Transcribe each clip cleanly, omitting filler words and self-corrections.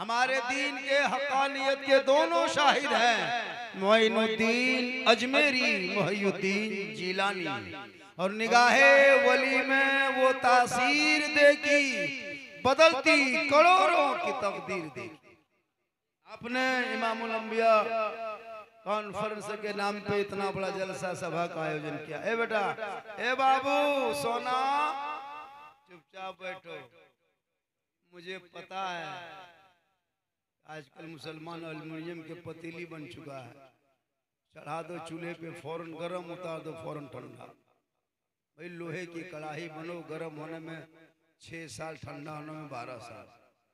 हमारे दीन के हक़ानियत के दोनों शाहिद हैं, मोइनुद्दीन अजमेरी, मोहिउद्दीन जिलानी। और निगाहे वली में वो तासीर देखी, बदलती करोड़ों की तकदीर देखी। आपने इमामुल अंबिया कॉन्फ्रेंस के नाम पे इतना बड़ा जलसा सभा का आयोजन किया। ए बेटा, ए बाबू सोना, चुपचाप बैठो। मुझे पता है आजकल मुसलमान एल्युमिनियम के पतीली बन चुका है, चढ़ा दो चूल्हे पे फौरन गरम, उतार दो फौरन ठंडा। भाई लोहे की कढ़ाई बनो, गरम होने में 6 साल, ठंडा होने में 12 साल।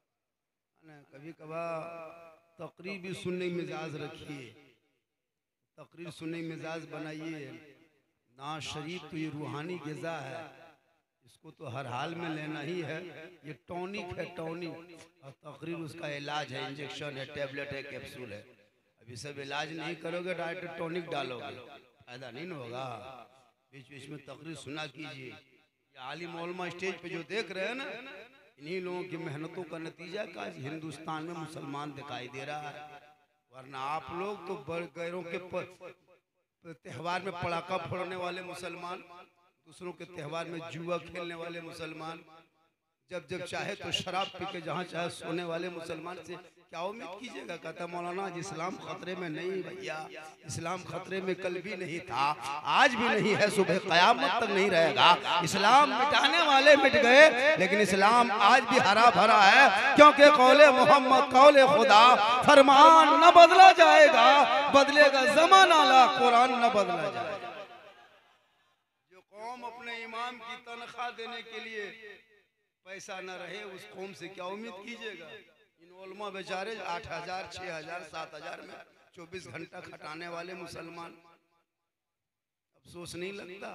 कभी कभार तकरीर भी सुनने मिजाज रखिए, तकरीर सुनने मिजाज बनाइए। नाज शरीफ तो ये रूहानी ग़िज़ा है, इसको तो हर हाल में लेना ही है। ये टॉनिक है, टॉनिक। और तकरीर उसका इलाज है, इंजेक्शन है, टेबलेट है, कैप्सूल है। अभी सब इलाज नहीं करोगे, डायरेक्ट टॉनिक डालोगे, फायदा नहीं होगा। बीच बीच में तकरीर सुना कीजिए। ये आलिम उलमा स्टेज पे जो देख रहे हैं ना, इन्हीं लोगों की मेहनतों का नतीजा का आज हिंदुस्तान में मुसलमान दिखाई दे रहा है। वरना आप लोग तो गैरों के त्यौहार में पटाखा फोड़ने वाले मुसलमान, दूसरों के त्यौहार में जुआ खेलने वाले मुसलमान, जब जब चाहे तो शराब पी के जहाँ चाहे सोने वाले मुसलमान से क्या उम्मीद कीजिएगा। कहता मौलाना इस्लाम खतरे में नहीं भैया, इस्लाम खतरे में कल भी नहीं था, आज भी नहीं है, सुबह क़यामत तक नहीं रहेगा। इस्लाम मिटाने वाले मिट गए, लेकिन इस्लाम आज भी हरा भरा है, क्योंकि कौले मोहम्मद कौले खुदा, फरमान न बदला जाएगा, बदलेगा ज़माना ला कुरान न बदला जाएगा। जो कौम अपने इमाम की तनख्वाह देने के लिए पैसा न रहे, उस कौम से क्या उम्मीद कीजिएगा। इन उलमा बेचारे 8,000, 6,000, 7,000 में 24 घंटा खटाने वाले मुसलमान, अफसोस नहीं लगता।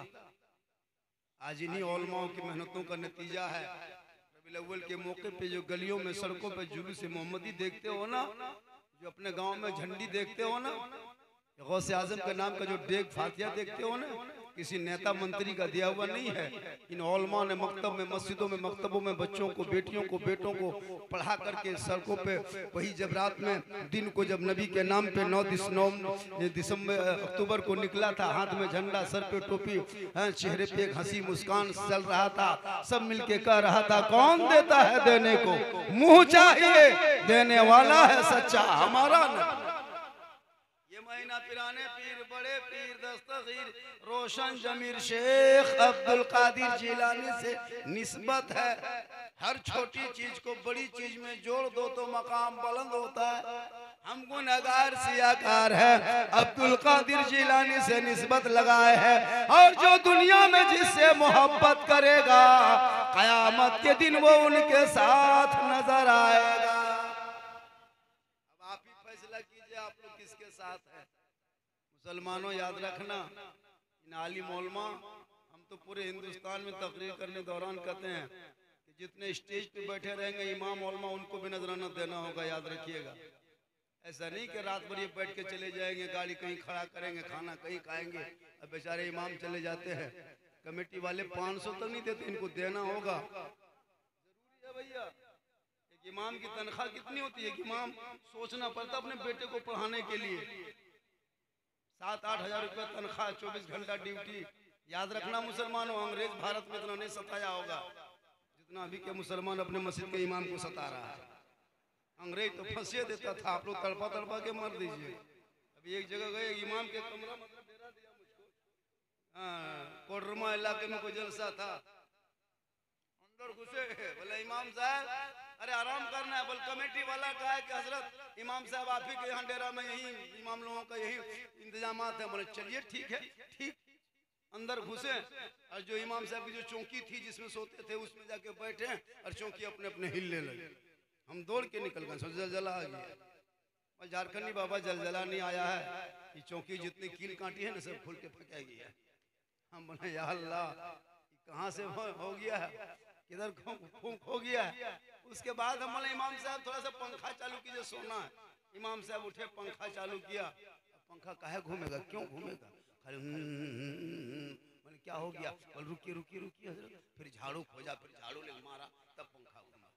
आज इन्हीं उलमाओं की मेहनतों का नतीजा है। रबीउल अव्वल के मौके पे जो गलियों में, सड़कों पे जुलूस मोहम्मदी देखते हो ना, जो अपने गांव में झंडी देखते हो ना, गौसे आजम के नाम का जो डेग फातिया देखते हो ना, किसी नेता मंत्री का दिया हुआ नहीं है। इन उलमा ने मकतब में, मस्जिदों में, मकतबों में बच्चों को, बेटियों को, बेटों को पढ़ा करके सड़कों पे, वही जब रात में दिन को जब नबी के नाम पे 9 अक्टूबर को निकला था, हाथ में झंडा, सर पे टोपी, चेहरे पे एक हंसी मुस्कान चल रहा था, सब मिलके कह रहा था कौन देता है देने को, मुंह चाहिए, देने वाला है सच्चा हमारा न। महीना पिराने पीर, बड़े पीर दस्तगीर रोशन जमीर शेख अब्दुल कादिर जिलानी से निस्बत है। हर छोटी चीज को बड़ी चीज में जोड़ दो तो मकाम बुलंद होता है। हम गुनहगार सियाकार है, अब्दुल कादिर जिलानी से निस्बत लगाए है। और जो दुनिया में जिससे मोहब्बत करेगा, कयामत के दिन वो उनके साथ नजर आएगा। आप लोग किसके साथ हैं? मुसलमानों याद रखना, इन आलिम उलमा, हम तो पूरे हिंदुस्तान में तकरीर करने दौरान कहते हैं कि जितने स्टेज पे बैठे रहेंगे इमाम उलमा, उनको भी नजराना देना होगा, याद रखिएगा। ऐसा नहीं कि रात भर ये बैठ के चले जाएंगे, गाड़ी कहीं खड़ा करेंगे, खाना कहीं खाएंगे, अब बेचारे इमाम चले जाते हैं, कमेटी वाले 500 तक नहीं देते, इनको देना होगा, जरूरी है भैया। इमाम की तनख्वाह कितनी होती है कि इमाम सोचना पड़ता अपने बेटे को पढ़ाने के लिए। 7-8 हज़ार रुपये तनख्वाह, 24 घंटा ड्यूटी। याद रखना मुसलमानों, अंग्रेज भारत में इतना नहीं सताया होगा जितना अभी के मुसलमान अपने मस्जिद के इमाम को सता रहा है। अंग्रेज तो फंसे देता था, आप लोग तड़पा तड़पा के मर दीजिए। अभी एक जगह गए, इमाम के कमरा मतलब डेरा दिया मुझको, कोडरमा इलाके में कोई जलसा था, अंदर घुसे, बोले इमाम साहब अरे आराम करना है। बोल कमेटी वाला कहा है कि हजरत इमाम साहब आप ही के यहाँ डेरा में यही इमाम लोगों का यही इंतजामात है। बोले चलिए ठीक है, ठीक। अंदर घुसे और जो इमाम साहब की जो चौकी थी जिसमें सोते थे उसमें जाके बैठे और चौकी अपने अपने हिलने लगे। हम दौड़ के निकल गए, जलजला आ गया। और झारखंडी बाबा जलजला नहीं आया है, ये चौकी जितनी कील काटी है ना सब फूल के फकेगी है। हम बोले या अल्लाह कहाँ से हो गया है, किधर हो गया है। उसके बाद हम बोले इमाम साहब थोड़ा सा पंखा चालू कीजिए, सोना है। इमाम साहब उठे, पंखा चालू किया। पंखा काहे घूमेगा, क्यों घूमेगा, खाली मैंने क्या हो गया। बोल रुकिए रुकिए रुकिए हजरत, फिर झाड़ू खोजा, फिर झाड़ू ने मारा, तब पंखा घूमा।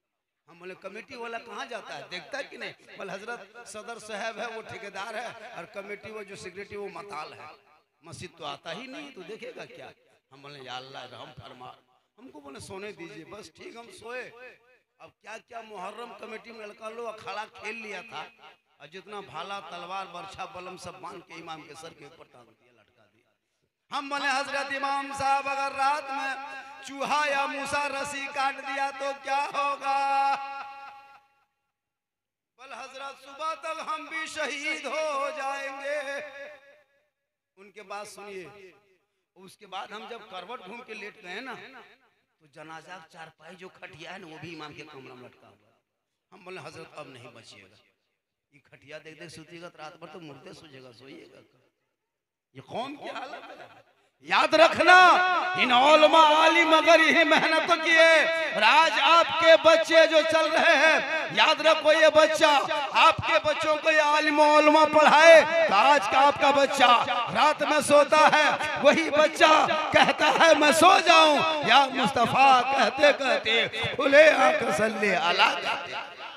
हम बोले कमेटी वाला कहाँ जाता है, देखता है कि नहीं? बोले हजरत सदर साहब है वो ठेकेदार है, और कमेटी वो जो सेक्रेटरी वो मताल है, मस्जिद तो आता ही नहीं, तो देखेगा क्या? हम बोले या अल्लाह रहम फरमा। हमको बोले सोने दीजिए। बस ठीक, हम सोए। अब क्या क्या मुहर्रम कमेटी में लड़का लोग अखाड़ा खेल लिया था, और जितना भाला तलवार बर्छा बलम सब बांध के इमाम के सर के ऊपर टांग दिया, लटका दिया। हम बोले हजरत इमाम साहब अगर रात में चूहा या मूसा रस्सी काट दिया तो क्या होगा? बोले हजरत सुबह तक हम भी शहीद हो जाएंगे। उनके बाद सुनिए, उसके बाद हम जब करवट घूम के लेट गए ना, तो जनाजा चारपाई जो खटिया है ना वो भी इमाम के कमरा में लटका हुआ। हम बोले हजरत अब नहीं बचिएगा, ये खटिया देख देख सोचिएगा तो रात भर तो मुर्दे सोचेगा, सोइएगा। ये कौम की हालत है। याद रखना, इन उलमा आलिम अगर यही मेहनत किए, और आज आपके बच्चे जो चल रहे हैं, याद रखो ये बच्चा आपके बच्चों को ये आलिम उलमा पढ़ाए, तो आज का आपका बच्चा रात में सोता है, वही बच्चा कहता है मैं सो जाऊं या मुस्तफा कहते कहते खुले आंख सल्ले अला कहते।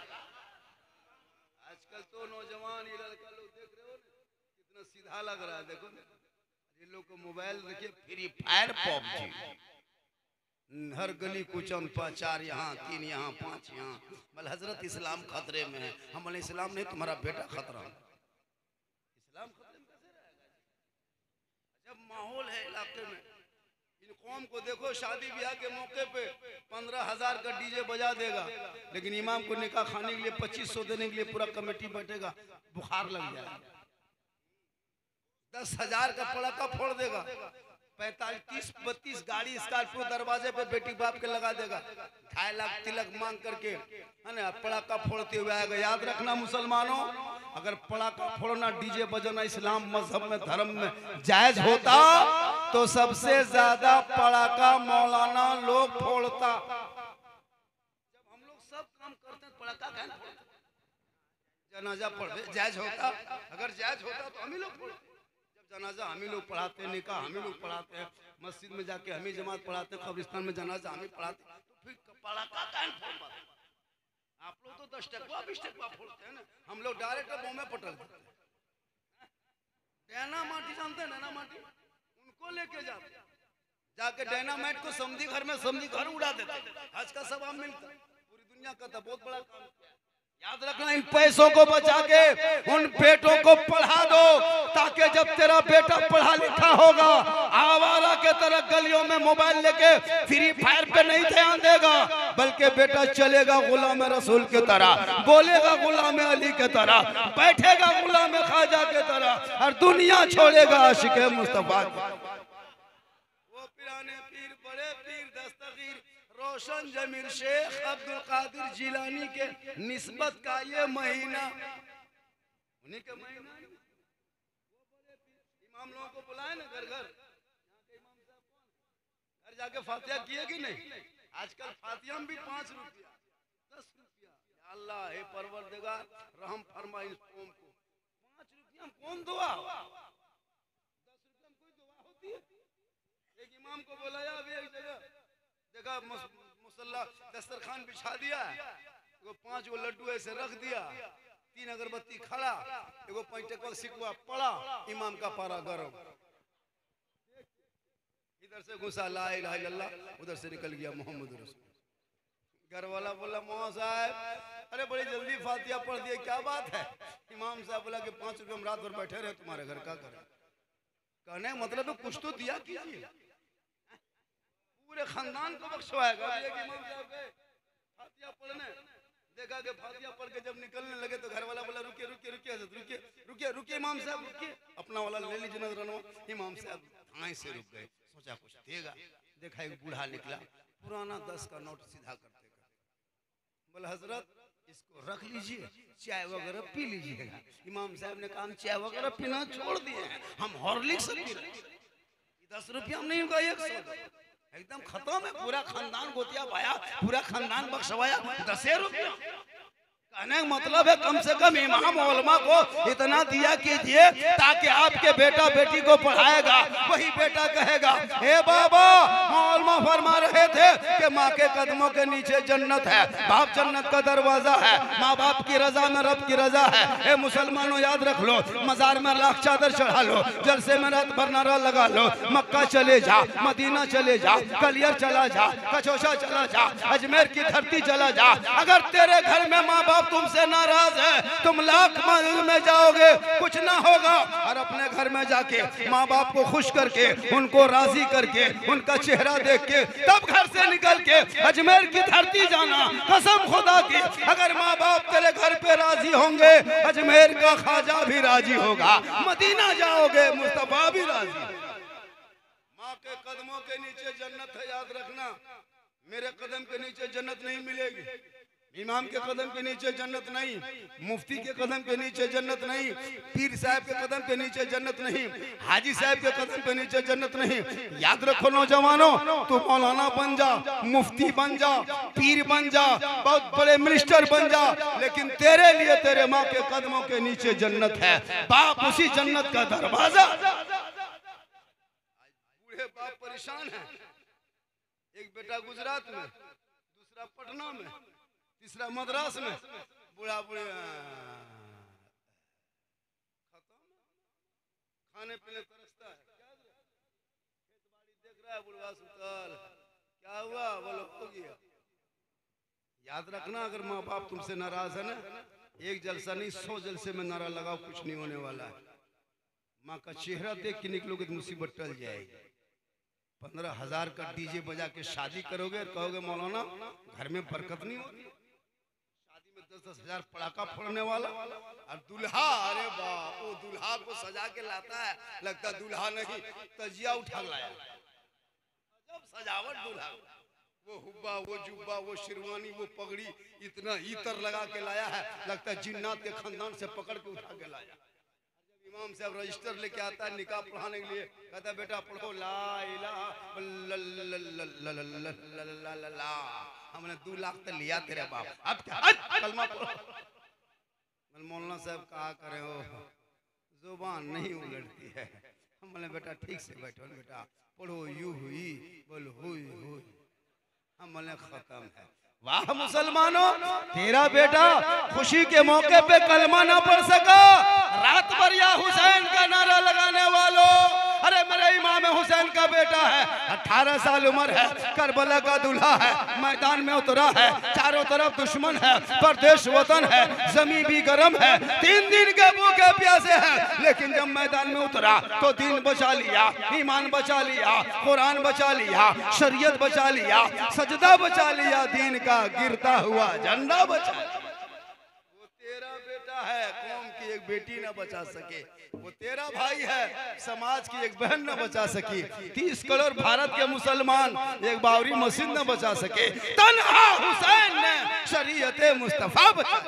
आजकल तो नौजवान ये लड़का लोग देख रहे हो कितना सीधा लग रहा है। देखो लोग को मोबाइल देखिए, फ्री फायर पबजी, हर गली कुचन पर 4 यहाँ 3 यहाँ 5 यहाँ। बोले हजरत इस्लाम खतरे में है। हम बोले इस्लाम नहीं, तुम्हारा बेटा खतरा है। इस्लाम खतरे में कैसे रहेगा? जब माहौल है इलाके में, इन कौम को देखो शादी ब्याह के मौके पे 15,000 का डीजे बजा देगा, लेकिन इमाम को निकाह खाने के लिए 2500 देने के लिए पूरा कमेटी बैठेगा, बुखार लग जाएगा। 10,000 का पड़ाका फोड़ देगा, 35-32 गाड़ी स्कॉर्पियो दरवाजे पे बेटी बाप के लगा देगा, 2.5 लाख तिलक मांग करके है ना पड़ाका फोड़ते हुए आएगा। याद रखना मुसलमानों, अगर पड़ाका फोड़ना डीजे बजाना इस्लाम मजहब में धर्म में जायज होता तो सबसे ज्यादा पड़ाका मौलाना लोग फोड़ता। जब हम लोग सब काम करते हैं पड़ाका कहना जनाजा पढ़े जायज होता, अगर जायज होता तो हम ही लोग फोड़ते। जनाजा हम ही लोग पढ़ाते हैं, निकाह हम ही लोग पढ़ाते हैं, मस्जिद में जाके हम ही जमात पढ़ाते हैं, कब्रिस्तान में जनाजा हम ही पढ़ाते हैं, तो फिर पड़ाका काहे फोड़ते? आप लोग तो 10 टकवा 20 टकवा फोड़ते हैं ना, हम लोग डायरेक्ट बम में पटक देते हैं। डायनामाइट जानते हैं? डायनामाइट उनको लेके जाते, जाके डायनामाइट को समझी घर में समझी घर उड़ा देते। आज का सब आम मिलता, पूरी दुनिया का था बहुत बड़ा काम। याद रखना, इन पैसों को बचा के उन बेटों को पढ़ा दो, ताकि जब तेरा बेटा पढ़ा लिखा होगा आवारा के तरह गलियों में मोबाइल लेके फ्री फायर पे नहीं ध्यान देगा, बल्कि बेटा चलेगा गुलाम रसूल की तरह, बोलेगा गुलाम अली की तरह, बैठेगा गुलाम ख्वाजा की तरह, और दुनिया छोड़ेगा आशिक मुस्तफा। वो पुराने पीर, बड़े पीर दस्तगीर रोशन जमीर शेख अब्दुल कादिर जिलानी के निस्बत का ये महीना, उन्हीं के महीना। इमाम लोगों को बुलाए ना घर घर, घर जाके फातिहा किए कि नहीं? आजकल फातिहा भी 5 रुपया 10 रुपया। अल्लाह हे परवरदिगार रहम फरमा इस कौम को। 5 रुपया में कौन दुआ? 10 रुपया में कोई दुआ होती है? एक इमाम को बुलाया अभी एक जगह, देखा मुसल्ला दस्तरखान बिछा दिया, एगो 5 गो लड्डू ऐसे रख दिया, 3 अगरबत्ती खड़ा, एगो 5 टकवा सिकवा पड़ा, इमाम का पारा गरम। इधर से घुसा ला इलाहा इल्लल्लाह, उधर से निकल गया मोहम्मद रसूल। घर वाला बोला मौला साहब अरे बड़ी जल्दी फातिहा पढ़ दिए, क्या बात है? इमाम साहब बोला कि 5 रुपये में रात भर बैठे रहे, तुम्हारे घर का करे। कहने मतलब कुछ तो दिया कीजिए, पूरे खानदान को बख्शवाएगा। इमाम साहब गए फातिहा पढ़ने, देखा कि फातिहा पढ़ के जब निकलने लगे तो घर वाला बोला रुकिए रुकिए रुकिए रुकिए रुकिए रुकिए इमाम साहब रुकिए, अपना वाला ले लीजिए नजराना। इमाम साहब थाई से रुक गए, सोचा कुछ देगा। देखा एक बूढ़ा निकला, पुराना 10 का नोट सीधा करते करते बोला हजरत इसको रख लीजिए, चाय वगैरह पी लीजिएगा। इमाम साहब ने कहा हम चाय वगैरह पीना छोड़ दिए हैं, हम हॉर्लिक्स पी रहे हैं। 10 रुपया में नहीं होगा, 100 एकदम खत्म है। पूरा खानदान गोतिया भाया, पूरा खानदान बख्शवाया, 10 रुपया। मतलब है कम से कम इमाम उलमा को इतना दिया कीजिए ताकि आपके बेटा बेटी को पढ़ाएगा, वही बेटा कहेगा हे बाबा, उलमा फरमा रहे थे कि माँ के कदमों के नीचे जन्नत है, बाप जन्नत का दरवाजा है, माँ बाप की रजा में रब की रजा है। हे मुसलमानों याद रख लो, मजार में लाख चादर चढ़ा लो, जलसे में रात भर नारा लगा लो, मक्का चले जा, मदीना चले जा, कलियर चला जा, कचौशा चला जा, अजमेर की धरती चला जा, अगर तेरे घर में माँ बाप तुमसे नाराज है, तुम लाख मंजिल में जाओगे कुछ ना होगा। और अपने घर में जाके माँ बाप को खुश करके, उनको राजी करके, उनका चेहरा देख के तब घर से निकल के अजमेर की धरती जाना। कसम खुदा की, अगर माँ बाप तेरे घर पे राजी होंगे, अजमेर का ख्वाजा भी राजी होगा, मदीना जाओगे मुस्तफा भी राजी। माँ के कदमों के नीचे जन्नत है, याद रखना। मेरे कदम के नीचे जन्नत नहीं मिलेगी, इमाम के कदम के नीचे जन्नत नहीं, मुफ्ती के कदम के नीचे जन्नत नहीं, पीर साहब के कदम के नीचे जन्नत नहीं, हाजी साहब के कदम के नीचे जन्नत नहीं। याद रखो नौजवानों, तू मौलाना बन जा, मुफ्ती बन जा, पीर बन जा, बहुत बड़े मिनिस्टर बन जा, लेकिन तेरे लिए तेरे माँ के कदमों के नीचे जन्नत है, बाप उसी जन्नत का दरवाजा। बूढ़े बाप परेशान है, एक बेटा गुजरात में, दूसरा पटना में, तीसरा मद्रास में, बुढ़ा बुढ़े खत्म, खाने पीने तरसता है, खेत बाड़ी देख रहा है, बुढ़वा सुतल, क्या हुआ, बोलो हो गया। याद रखना, अगर माँ बाप तुमसे नाराज है ना, एक जलसा नहीं 100 जलसे में नारा लगाओ, कुछ नहीं होने वाला है। माँ का चेहरा देख के निकलोगे तो मुसीबत टल जाएगी। 15,000 का डीजे बजा के शादी करोगे और कहोगे मौलाना घर में बरकत नहीं होती, शादी में 10-10 हजार पटाखा फोड़ने वाला, और दुल्हा, अरे बाप, वो दुल्हा को सजा के लाता है, लगता दुल्हा नहीं तजिया उठा लाया, जब सजावट दुल्हा, वो हुब्बा, वो जुब्बा, वो शेरवानी, वो पगड़ी, इतना इतर लगा के लाया है, लगता है जिन्नात के खानदान से पकड़ के उठा के लाया। इमाम साहब रजिस्टर लेके आता है निकाह पढ़ाने के लिए, कहता है बेटा पढ़ो ला इलाहा इल्लल्लाह, हमने 2 लाख तो लिया तेरे बाप, अब क्या कलमा पढ़ो। मौलाना साहब कहा करे हो, जुबान नहीं उलटती है। हम बोले बेटा ठीक से बैठो बेटा, पढ़ो यू हुई बोल हुई हुई, हम बोले खत्म है। वाह मुसलमानों, तेरा बेटा खुशी के मौके पे कलमा ना पढ़ सका, रात भर या हुसैन का नारा लगाने वालों, अरे मेरे इमाम हुसैन का बेटा है, 18 साल उम्र है, करबला का दूल्हा है, मैदान में उतरा है, चारों तरफ दुश्मन है, परदेश वतन है, जमीन भी गर्म है, 3 दिन के भूखे प्यासे हैं, लेकिन जब मैदान में उतरा तो दीन बचा लिया, ईमान बचा लिया, कुरान बचा लिया, शरीयत बचा लिया, सजदा बचा लिया, दीन का गिरता हुआ झंडा बचा। वो तेरा बेटा है, कौम की एक बेटी ना बचा सके, वो तेरा भाई है, समाज की एक बहन न बचा सकी, 30 करोड़ भारत के मुसलमान एक बाबरी मस्जिद न बचा सके, तन्हा हुसैन ने शरीयत मुस्तफा बचा।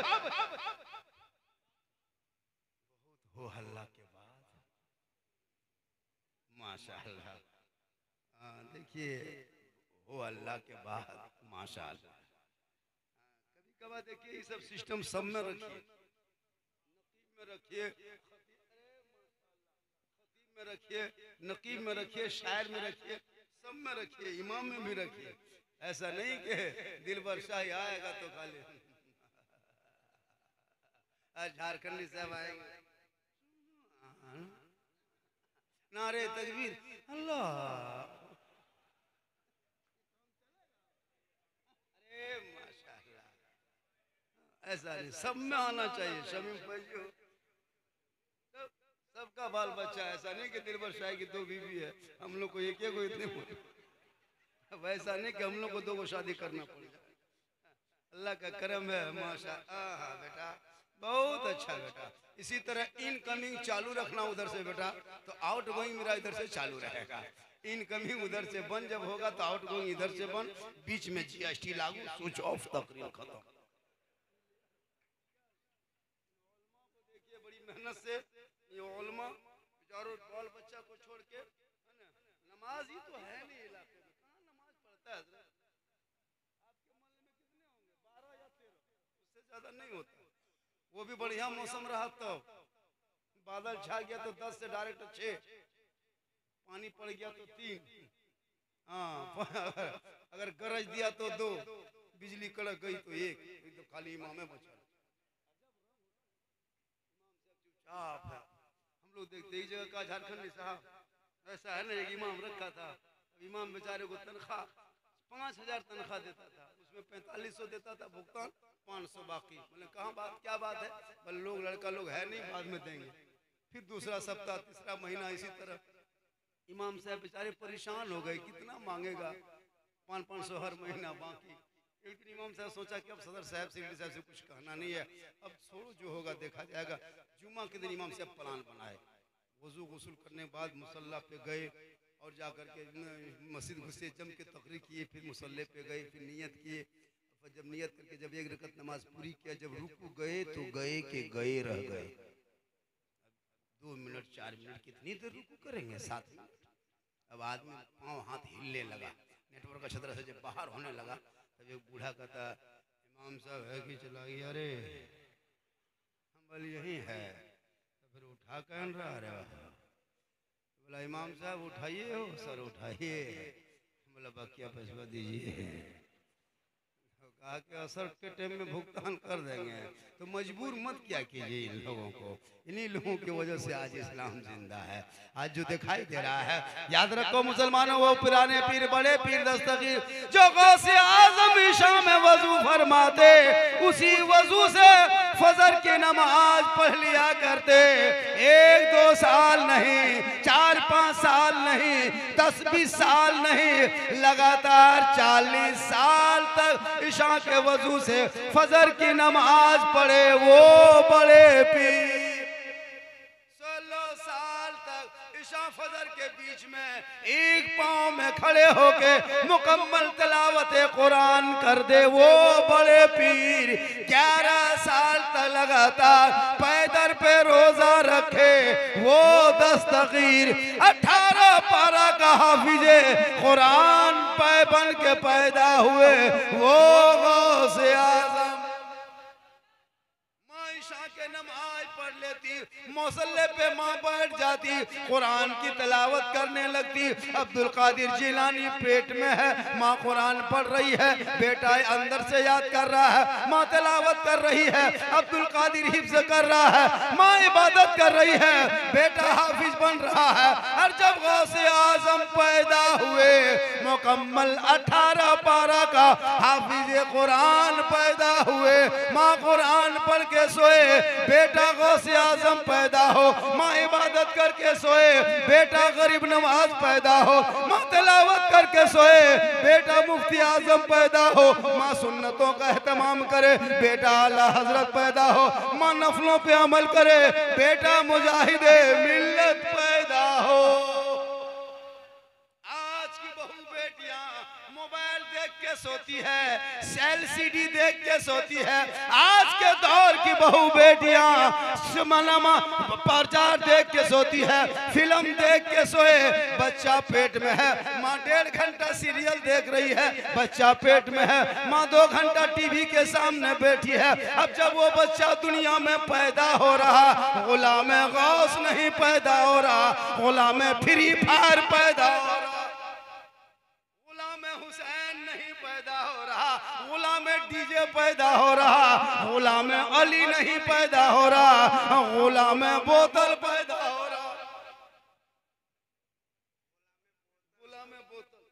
हो हल्ला के बाद माशाअल्लाह, देखिए हो अल्लाह के बाद माशाअल्लाह। कभी कभार देखिए ये सब सिस्टम सब में रखिए, नकीब में रखिए, में रखिए, नकीब में रखिए, शायर में रखिए, सब में रखिए, इमाम में भी रखिए। ऐसा नहीं कि दिलबर शाही आएगा तो खाली झारखंडी साहब आएंगे, नारे तकबीर अल्लाह, अरे माशाअल्लाह, ऐसा नहीं, सब में आना चाहिए। शमीम भाई सबका बाल बच्चा, ऐसा नहीं कि दिलबर शाही की 2 बीवी है, हम लोग को एक को इतने, वैसा नहीं कि हम लोग को 2 को शादी करना पड़ जाए। अल्लाह का करम है माशाअल्लाह। बेटा बहुत अच्छा बेटा, इसी तरह इनकमिंग चालू रखना उधर से बेटा, तो आउट गोइंग मेरा इधर से चालू रहेगा। इनकमिंग उधर से बंद जब होगा तो आउट गोइंग इधर से बंद, बीच में GST लागू, स्विच ऑफ, तकरीर खत्म। देखिए बड़ी मेहनत से ये उलमा बेचारों बाल बच्चा को छोड़ के, नमाज ही तो है नहीं इलाके में, कहाँ नमाज पढ़ता है? आपके मोहल्ले में कितने होंगे? 12 या 13, उससे ज्यादा नहीं होता। वो भी बढ़िया मौसम रहा तो बादल छा गया तो 10 से डायरेक्ट 6, पानी पड़ गया तो 3, हाँ अगर गरज दिया तो 2, बिजली कड़क गई तो 1, तो खाली इमाम बचा। चुपचाप है। हम लोग देखते ही जगह का झारखंडी साहब ऐसा है ना, एक इमाम रखा था, इमाम बेचारे को तनख्वाह 5,000 तनख्वाह देता था, उसमें 4500 देता था भुगतान, 500 बाकी। बोले कहाँ बात, क्या बात है? बोले लोग लड़का लोग है नहीं, बाद में देंगे। फिर दूसरा सप्ताह, तीसरा महीना इसी तरह। इमाम साहब बेचारे परेशान हो गए, कितना मांगेगा, 500 हर महीना बाकी। एक दिन इमाम साहब सोचा कि अब सदर साहब से साहब से कुछ कहना नहीं है, अब छोड़ो जो होगा देखा जाएगा। जुम्मा के दिन इमाम साहब प्लान बनाए, वजू गुस्ल करने के बाद मुसल्ला पे गए और जाकर के मस्जिद घुसे, जम के तकरीर किए, फिर मुसल्ले पे गए, फिर नियत किए। फिर जब नियत करके जब 1 रकत नमाज पूरी किया, जब रुकू गए तो गए के गए रह गए। 2 मिनट 4 मिनट कितनी देर रुकू करेंगे, 7 मिनट। अब आदमी पाँव हाथ हिलने लगा, नेटवर्क का छतरा से जब बाहर होने लगा, तब एक बूढ़ा कहता इमाम साहब है कि चला गया? अरे हम बोले यही है। तो फिर उठा कहन रहा, अरे बोला इमाम साहब उठाइए हो सर, उठाइए। बोला बाकिया पैसा दीजिए। कहा कि असर के टाइम में भुगतान कर देंगे, तो मजबूर मत क्या कीजिए इन लोगों को। इन्हीं लोगों की वजह से आज इस्लाम जिंदा है। आज जो दिखाई दे रहा है, याद रखो मुसलमानों, वो पुराने पीर, बड़े पीर दस्तगीर जो गौसे आज़म ईशा में वजू फरमाते, उसी वजू से फजर की नमाज पढ़ लिया करते। 1-2 साल नहीं, 4-5 साल नहीं, 10-20 साल नहीं, लगातार 40 साल तक ईशा के वजू से फजर की नमाज पढ़े वो बड़े पीर। 16 साल तक ईशा फजर के बीच में एक पांव में खड़े होके मुकम्मल तिलावत कुरान कर दे वो बड़े पीर। 11 साल तक लगातार पैदर पे रोजा रखे वो दस्तगीर। 18 पारा का हाफिजे कुरान पैबन के पैदा हुए वो गौसे आज़म। माँ ईशा के नमाज पढ़ लेती, मुसल्ले पे माँ बैठ जाती, कुरान की तिलावत करने लगती। अब्दुल कादिर जिलानी पेट में है, माँ कुरान पढ़ रही है, बेटा अंदर से याद कर रहा है, माँ तिलावत कर रही है, अब्दुल कादिर हिफ्ज कर रहा है, माँ इबादत कर रही है, बेटा हाफिज बन रहा है। और जब गौसे आज़म पैदा हुए, मुकम्मल 18 पारा का हाफिज कुरान पैदा हुए। माँ कुरान पढ़ के सोए, बेटा गौसे आज़म पैदा हो। माँ इबादत करके सोए, बेटा गरीब नवाज पैदा हो। माँ तिलावत करके सोए, बेटा मुफ्ती आज़म पैदा हो। माँ सुन्नतों का एहतमाम करे, बेटा आला हजरत पैदा हो। माँ नफलों पे अमल करे, बेटा मुजाहिदे मिल्लत पैदा हो। आज की बहू बेटियां मोबाइल देख के सोती है, एलसीडी देख के सोती है। आज के दौर की बहू बेटियां सिनेमा प्रचार देख के सोती है, फिल्म देख के सोए, बच्चा पेट में है, माँ 1.5 घंटा सीरियल देख रही है, बच्चा पेट में है, माँ 2 घंटा टीवी के सामने बैठी है। अब जब वो बच्चा दुनिया में पैदा हो रहा, गुलाम गौस नहीं पैदा हो रहा, गुलाम फ्री फायर पैदा हो रहा, गुलाम हुसैन नहीं पैदा हो रहा, गुलाम डीजे पैदा हो रहा, गुलाम अली नहीं पैदा हो रहा, गुलाम बोतल पैदा हो रहा, गुलाम बोतल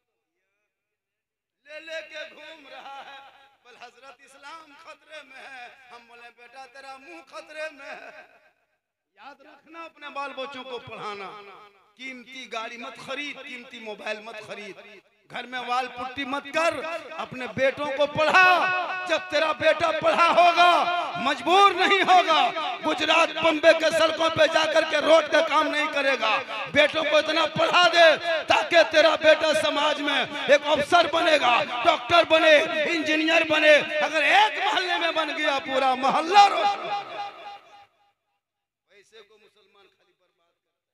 ले के घूम रहा है। बोल हजरत इस्लाम खतरे में है। हम बोले बेटा तेरा मुंह खतरे में है। याद रखना, अपने बाल बच्चों को पढ़ाना। कीमती गाड़ी मत खरीद, कीमती मोबाइल मत खरीद, घर में वाल पुट्टी मत कर, अपने बेटों को पढ़ा। जब तेरा बेटा पढ़ा होगा, मजबूर नहीं होगा, गुजरात बम्बे के सड़कों पे जाकर के रोड का काम नहीं करेगा। बेटों को इतना पढ़ा दे ताकि तेरा बेटा समाज में एक अफसर बनेगा, डॉक्टर बने, इंजीनियर बने। अगर एक मोहल्ले में बन गया, पूरा मोहल्ला रोशन। पैसे को मुसलमान खाली बर्बाद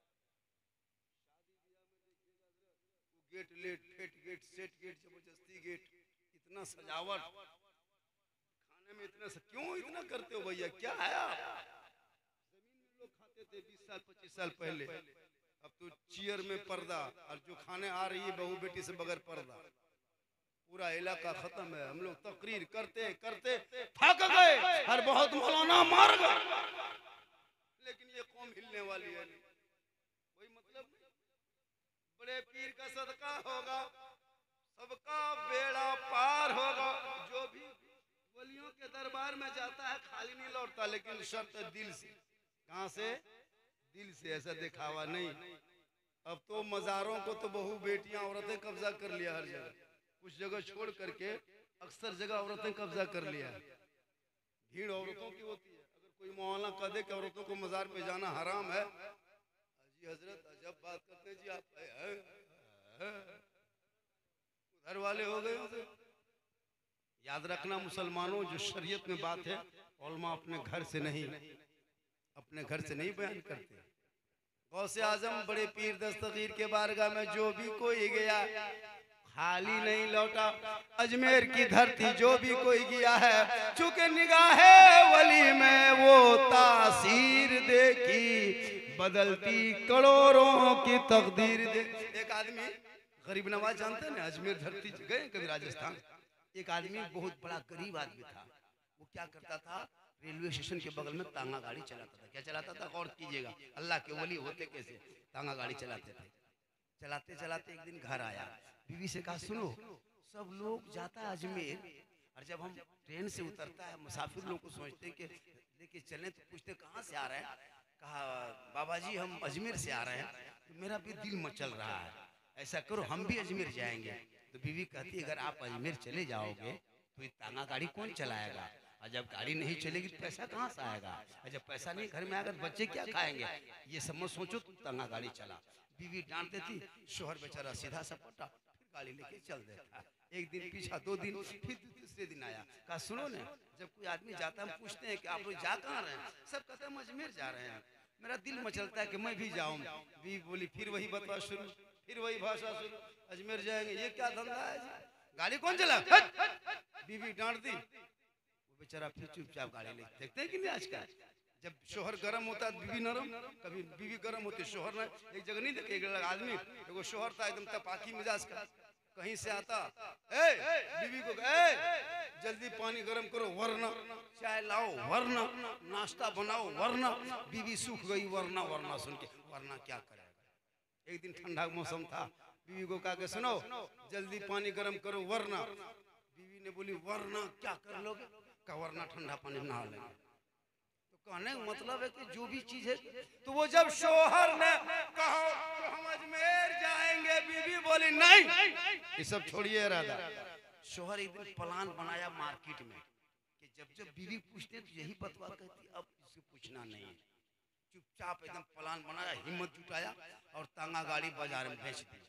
गेट लेट फेट गेट सेट गेट जबरदस्ती गेट, इतना सजावट, खाने में इतना क्यों इतना करते हो भैया, क्या है आप? जमीन में लोग खाते थे 20 साल 25 साल पहले, अब तो चेयर में पर्दा, और जो खाने आ रही है बहू बेटी से बगैर पर्दा। पूरा इलाका खत्म है। हम लोग तकरीर करते करते थक गए, हर बहुत मौलाना मार गए, लेकिन ये कौम हिलने वाली है नहीं, कोई मतलब नहीं। बड़े पीर का सदका होगा, सबका बेड़ा पार होगा। जो भी वलियों के दरबार में जाता है खाली नहीं लौटता, लेकिन शर्त दिल से। कहां से? दिल से, ऐसा दिखावा नहीं। अब तो मजारों को तो बहू बेटियां औरतें कब्जा कर लिया हर जगह, कुछ जगह छोड़ करके अक्सर जगह औरतें कब्जा कर लिया। भीड़ औरतों की होती है। अगर कोई मौलाना कह दे कि औरतों को मजार पे जाना हराम है, जी हजरत अजब बात करते हैं जी आप, उधर वाले हो गए। याद रखना मुसलमानों, जो शरीयत में बात है उलमा अपने घर से नहीं बयान करते। गौसे आजम बड़े पीर दस्तगीर के बारगाह में जो भी कोई गया खाली नहीं लौटा। अजमेर की धरती जो भी कोई गया है, चूंकि निगाहे वली में वो तासीर देखी, बदलती करोड़ों की तकदीर दे। एक आदमी गरीब नवाज, जानते हैं ना, अजमेर धरती गए कभी राजस्थान? एक आदमी बहुत बड़ा गरीब आदमी था। वो क्या करता था, रेलवे स्टेशन के बगल में तांगा गाड़ी चलाता था। क्या चलाता था? गौर कीजिएगा, अल्लाह के वली होते कैसे, तांगा गाड़ी चलाते थे। चलाते चलाते एक दिन घर आया, बीवी से कहा सुनो, सब लोग जाता है अजमेर, और जब हम ट्रेन से उतरता है मुसाफिर लोग को सोचते कि लेके चलें, तो पूछते कहाँ से आ रहे हैं? कहा बाबा जी हम अजमेर से आ रहे हैं। तो मेरा भी दिल मचल रहा है, ऐसा करो हम भी अजमेर जाएंगे। तो बीवी कहती अगर आप अजमेर चले जाओगे तो ये तांगा गाड़ी कौन चलाएगा, और जब गाड़ी नहीं चलेगी तो पैसा कहाँ से आएगा, और जब पैसा नहीं घर में आएगा तो बच्चे क्या खाएंगे, ये सब मत सोचो, तुम तांगा गाड़ी चला। बीवी डांट देती, शोहर बेचारा सीधा सपटा फिर गाड़ी लेके चल देता। एक दिन पीछा, 2 दिन, फिर तीसरे दिन आया, कहा सुनो ने, जब कोई आदमी जाता है हम पूछते हैं कि आप लोग जा कहाँ रहे हैं, सब कहते हैं हम अजमेर जा रहे हैं। मेरा दिल मचलता है कि मैं भी जाऊं। बीवी बोली फिर वही बतवा शुरू, फिर वही भाषा शुरू, अजमेर जाएंगे, ये क्या धंधा है जी? गाड़ी कौन चला? बीवी डांट दी, वो बेचारा फिर चुपचाप गाड़ी ले। देखते हैं कि नहीं आजकल, जब शोहर गर्म होता है बीवी नरम, कभी बीवी गर्म होती शोहर न। एक जगह नहीं देखे, एक आदमी, एगो शोहर था एकदम तपाकी मिजाज का, कहीं से आता, बीवी को जल्दी पानी गर्म करो वरना, चाय लाओ वरना, नाश्ता बनाओ वरना। बीवी सूख गई, वरना सुन के, वरना क्या करेगा। एक दिन ठंडा मौसम था, बीवी को कहा कि सुनो जल्दी पानी गर्म करो वरना। बीवी ने बोली वरना क्या कर लोगे? कहा वरना ठंडा पानी नहा लेंगे। तो कहने का मतलब है कि जो भी चीज है, तो वो जब शोहर ने कहा तो हम अजमेर जाएंगे, बीवी बोली नहीं, ये सब छोड़िए इरादा। शोहर एक दिन प्लान बनाया मार्केट में कि जब बीवी पूछते तो यही बतवा कहती, अब इससे पूछना नहीं है। चुपचाप एकदम प्लान बनाया, हिम्मत जुटाया और तांगा गाड़ी बाजार में बेच दी,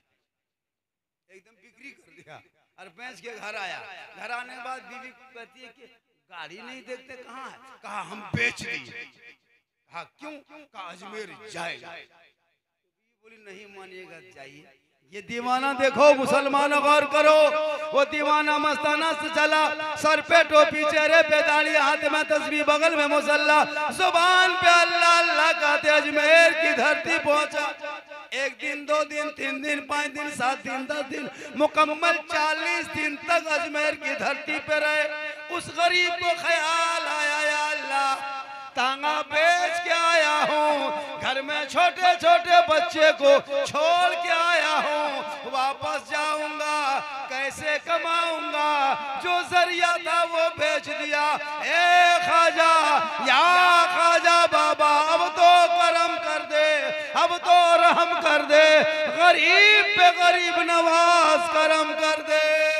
एकदम बिक्री कर दिया और बेच के घर आया। घर आने के बाद बीवी कहती है कि गाड़ी नहीं देखते कहाँ है? कहा हम बेच दिए। कहा क्यों? कहा अजमेर जाएगा। बीवी बोली नहीं मानिएगा जाइए। ये दीवाना देखो मुसलमानों, गौर करो, वो दीवाना मस्ताना से चला, सर पे टोपी, चेहरे पे दाढ़ी, हाथ में तस्बीह, बगल में मुसल्ला, जुबान पे अल्लाह अल्लाह कहते अजमेर की धरती पहुंचा। 1 दिन 2 दिन 3 दिन 5 दिन 7 दिन 10 दिन मुकम्मल 40 दिन तक अजमेर की धरती पे रहे। उस गरीब को ख्याल आया, या अल्लाह तांगा बेच के आया हूँ, घर में छोटे छोटे बच्चे को छोड़ के आया हूँ, वापस जाऊंगा कैसे कमाऊंगा? जो जरिया था वो बेच दिया। ए ख्वाजा, या ख्वाजा बाबा, अब तो करम कर दे, अब तो रहम कर दे, गरीब पे गरीब नवाज करम कर दे।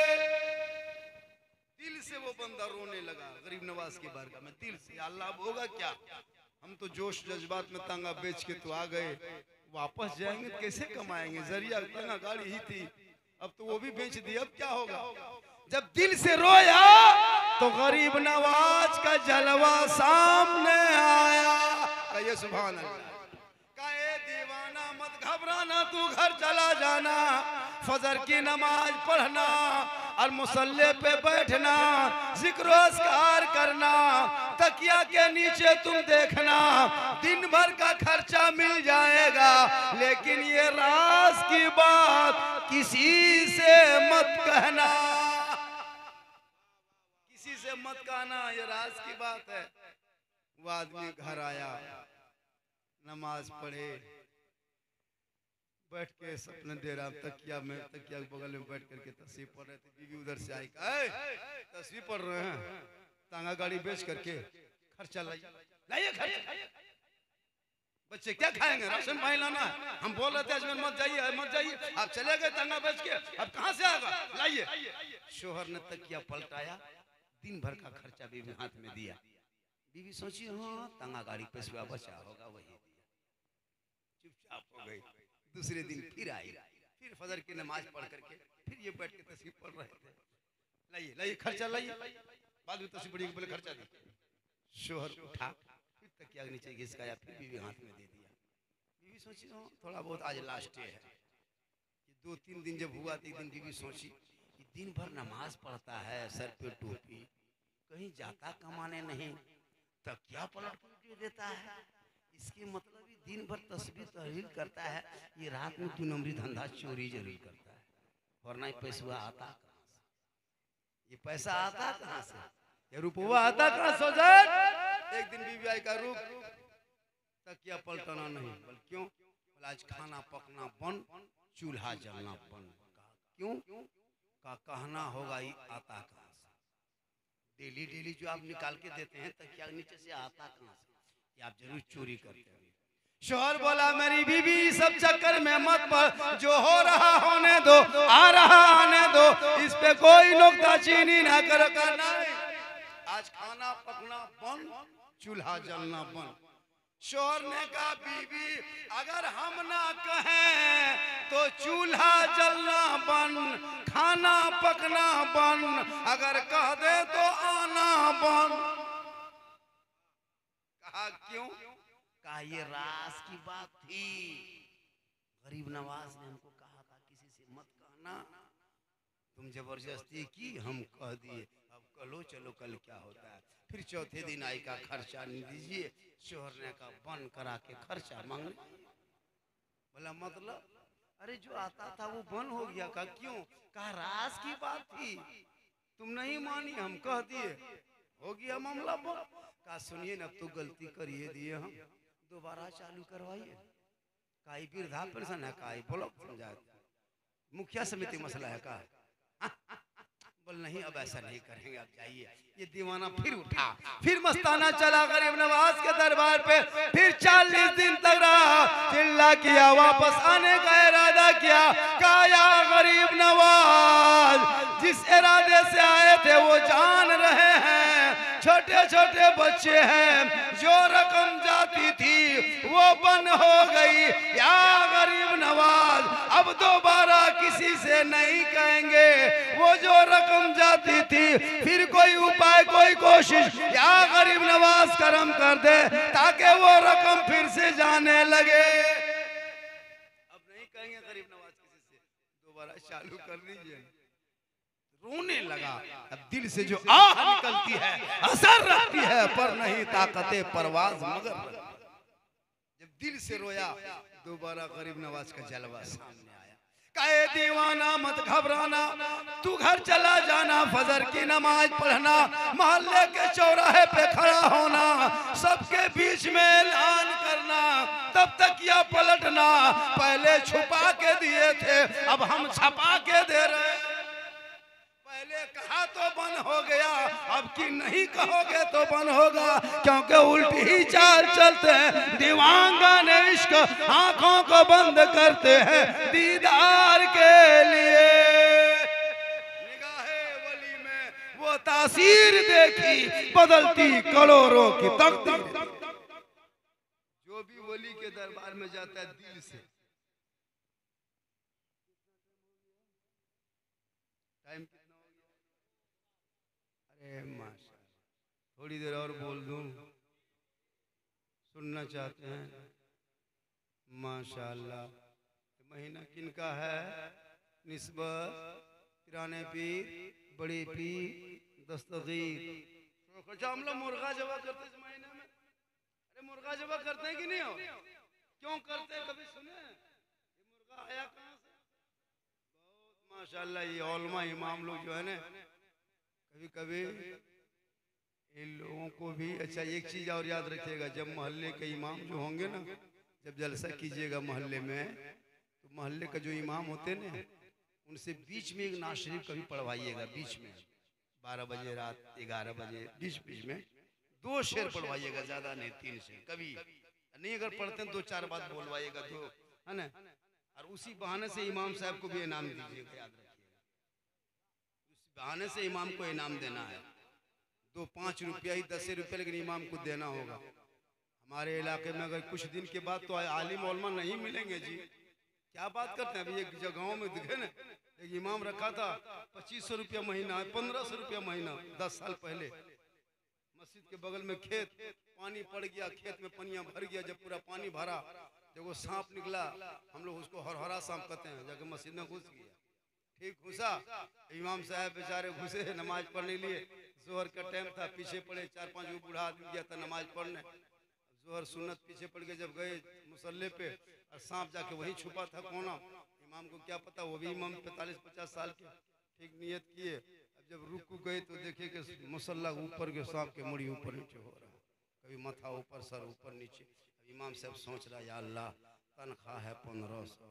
दिल से वो बंदा रोने लगा गरीब नवाज के बारगाह में, दिल से। अल्लाह अब होगा क्या? हम तो जोश जज्बात में तांगा बेच के तो आ गए, वापस जाएंगे कैसे कमाएंगे? जरिया तांगा गाड़ी ही थी, अब तो वो भी बेच दी, अब क्या होगा? जब दिल से रोया तो गरीब नवाज का जलवा सामने आया। कहिए सुभान अल्लाह। कहे दीवाना मत घबरा, घबराना, तू घर चला जाना, फजर की नमाज पढ़ना और मुसल्ले पे बैठना, जिक्र अस्कार करना, तकिया के नीचे तुम देखना, दिन भर का खर्चा मिल जाएगा। लेकिन ये राज की बात किसी से मत कहना, किसी से मत कहना, ये राज की बात है। वो आदमी घर आया, नमाज पढ़े, बैठ के सपने दे रहा, तकिया में, तकिया के बगल में बैठ करके तस्वीर पढ़ रहे थे। बीवी उधर से आई, तस्वीर पढ़ रहे हैं, तांगा गाड़ी बेच करके खर्चा लाइए खर्चा। बच्चे क्या खाएंगे, राशन पानी लाना है। हम बोल रहे थे अजमेर मत जाइए मत जाइए, आप चले गए तांगा बेच के, अब कहां से आएगा, लाइए। शोहर ने तकिया पलटाया, दिन भर का खर्चा बीवी हाथ में दिया। बीवी सोची हाँ तांगा गाड़ी पे बचा होगा, वही दिया, चुपचाप हो गई। दूसरे दिन फिर आई, फिर फजर की नमाज पढ़ करके फिर ये बैठ के तस्वीर पढ़ रहे थे। लाइए लाइए खर्चा लाइए, बाद में तस्वीर पढ़ी, बोले खर्चा दी। शोहर उठा, फिर तकिया नीचे घिसकाया, फिर बीवी हाथ में दे दिया। बीवी सोची थोड़ा बहुत आज लास्ट डे है। ये 2-3 दिन जब हुआ, एक दिन बीवी सोची दिन भर नमाज पढ़ता है, सर पे टोपी, कहीं जाता कमाने नहीं, तकिया पलट के देता है, इसके मतलब दिन भर तस्बीह तहलील करता है, ये रात में 2 नंबरी धंधा चोरी जरूर करता है, वरना पैसा आता कहाँ से, ये पैसा आता कहाँ से, ये रुपया आता कहाँ से। एक दिन बीवी आई का रुक, तकिया पलटना नहीं, बोल क्यों, बोला आज खाना पकना बंद, चूल्हा जलना बंद। क्यों, का कहना होगा ये आता कहाँ से, डेली डेली जो आप निकाल के देते हैं तकिया नीचे से आता कहाँ से, ये आप जरूर चोरी करते हैं। शोहर बोला मेरी बीवी सब चक्कर में मत पड़, जो हो रहा होने दो, आ रहा आने दो, इस पे कोई नुक्ताचीनी ना करो, करना आज खाना पकना बंद, चूल्हा जलना बंद। शोहर ने कहा बीवी अगर हम ना कहें तो चूल्हा जलना बंद, खाना पकना बंद, अगर कह दे तो आना बंद। कहा क्यों, कहा ये राज की बात थी, गरीब नवाज ने हमको कहा था किसी से मत कहना, तुम जबरदस्ती की, हम कह दिए, अब कलो चलो कल क्या होता है। फिर चौथे दिन आई का खर्चा नहीं दीजिए, शोहर ने कहा बंद करा के खर्चा मांगने। बोला मतलब, अरे जो आता था वो बंद हो गया। कहा क्यों, कहा राज की बात थी, तुम नहीं मानी, हम कह दिए, हो गया मामला बंद। कहा सुनिए ना, तो गलती करिए दिए, हम दोबारा चालू करवाइए। काई वृद्धा पेंशन है, काई ब्लॉक पंचायत, मुखिया समिति मसला है का, बोल नहीं अब ऐसा नहीं करेंगे, अब जाइए। ये दीवाना फिर उठा, फिर मस्ताना चला गरीब नवाज के दरबार पे, फिर 40 दिन तक रहा, चिल्ला किया, वापस आने का इरादा किया, कहा या गरीब नवाज जिस इरादे से आए थे वो जान रहे हैं, छोटे छोटे बच्चे हैं, जो रकम जाती थी वो बंद हो गई, या गरीब नवाज अब दोबारा किसी से नहीं कहेंगे, वो जो रकम जाती थी, फिर कोई उपाय कोई कोशिश, या गरीब नवाज करम कर दे ताकि वो रकम फिर से जाने लगे। अब नहीं कहेंगे गरीब नवाज किसी से, दोबारा चालू कर दीजिए। रोने लगा, अब दिल से जो आह निकलती है असर रखती है, पर नहीं ताकते परवाज मगर, जब दिल से रोया दोबारा गरीब नवाज का जलवा सामने आया। कहे दीवाना मत घबराना, तू घर चला जाना, फजर की नमाज पढ़ना, मोहल्ले के चौराहे पे खड़ा होना, सबके बीच में ऐलान करना, तब तक या पलटना, पहले छुपा के दिए थे अब हम छपा के दे रहे हैं, पहले कहा तो बंद हो गया, अब की नहीं कहोगे तो बंद होगा, क्योंकि उल्टी ही चाल चलते हैं दीवांगान इश्क, आंखों को बंद करते हैं दीदार के लिए। निगाहे वली में वो तासीर देखी, बदलती करोड़ों की तकदीर। जो भी वली के दरबार में जाता है दिल से, टाइम थोड़ी देर और बोल दूं, सुनना चाहते हैं? माशाअल्लाह महीना किनका है? निस्बत, पिराने पीर, बड़ी पीर, दस्तगीर। अच्छा, हम लोग मुर्गा जबा करते इस महीने में। अरे मुर्गा जबा करते हैं कि नहीं हो? क्यों करते हैं कभी सुने? ये मुर्गा आया कहाँ से? बहुत माशाल्लाह ये औलमा इमाम लोग जो है ना, कभी कभी इन लोगों को भी। अच्छा एक चीज और याद रखिएगा, जब मोहल्ले के इमाम जो होंगे ना, जब जलसा कीजिएगा मोहल्ले में, तो मोहल्ले का जो इमाम होते हैं ना, उनसे बीच में एक नात शरीफ कभी पढ़वाइएगा। बीच में 12 बजे रात 11 बजे बीच बीच में 2 शेर पढ़वाइएगा, ज्यादा नहीं 3 शेर। कभी नहीं अगर पढ़ते हैं 2-4 बात बोलवाइएगा, तो है ना। और उसी बहाने से इमाम साहब को भी इनाम दीजिएगा, याद रखिएगा। उस बहाने से इमाम को इनाम देना है। 2-5 रुपया ही 10 रुपया, लेकिन इमाम को देना होगा। हमारे इलाके में अगर कुछ दिन के बाद तो आलिम उलमा नहीं मिलेंगे जी। क्या बात करते हैं? अभी एक जगहों में दिखे ना, एक इमाम रखा था 2500 रुपया महीना, 1500 रुपया महीना। 10 साल पहले मस्जिद के बगल में खेत, पानी पड़ गया, खेत में पनिया भर गया। जब पूरा पानी भरा, जब वो सांप निकला, हम लोग उसको हरहरा सांप कहते हैं, जाके मस्जिद में घुस गया। ठीक घुसा, इमाम साहब बेचारे घुसे नमाज पढ़ने लिए। जोहर का टाइम था, पीछे पड़े 4-5 वो बूढ़ा आदमी गया था नमाज पढ़ने। जोहर सुन्नत पीछे पड़ के जब गए मुसल्ले पे, और सांप जाके वहीं छुपा था कोना। इमाम को क्या पता, वो भी इमाम 45-50 साल के। ठीक नियत किए, अब जब रुक गए तो देखे कि मुसल्ला ऊपर के सांप के मुड़ी ऊपर नीचे हो रहा, कभी माथा ऊपर सर ऊपर नीचे। इमाम साहब सोच रहा, या अल्लाह तनख्वाह है 1500